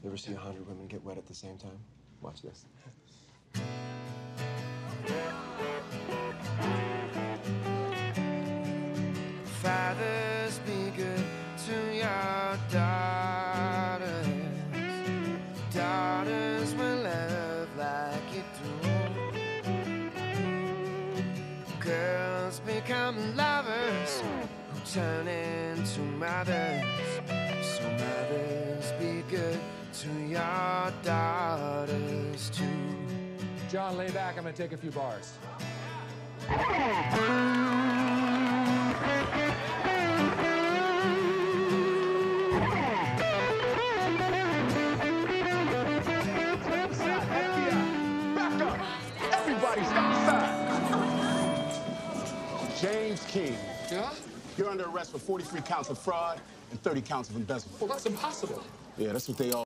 You ever see 100 women get wet at the same time? Watch this. Fathers, be good to your daughters. Daughters will love like you do. Girls become lovers who turn into mothers. So mothers, be good to your daughters too. John, lay back. I'm gonna take a few bars. Everybody stop aside. James King. Yeah? You're under arrest for 43 counts of fraud and 30 counts of embezzlement. Well, that's impossible. Yeah, that's what they all